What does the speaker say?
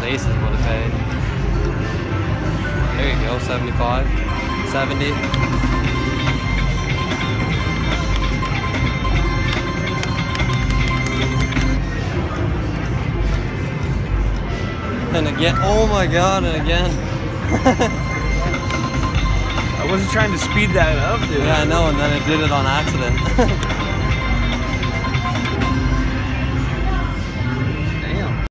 aces would have paid. There you go, 75, 70. And again, oh my god, and again. I wasn't trying to speed that up, dude. Yeah, I know, and then it did it on accident.